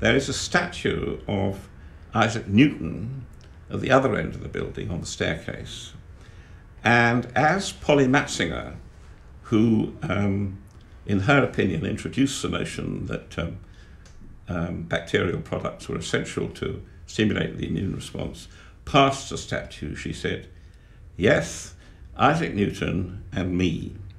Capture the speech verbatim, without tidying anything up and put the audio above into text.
there is a statue of Isaac Newton at the other end of the building on the staircase. And as Polly Matzinger, who, um, in her opinion, introduced the notion that um, um, bacterial products were essential to stimulate the immune response, passed the statue, she said, "Yes, Isaac Newton and me."